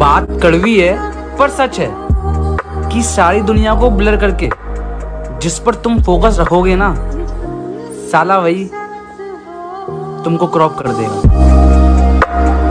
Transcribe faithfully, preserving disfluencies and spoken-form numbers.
बात कड़वी है पर सच है कि सारी दुनिया को ब्लर करके जिस पर तुम फोकस रखोगे ना, साला वही तुमको क्रॉप कर देगा।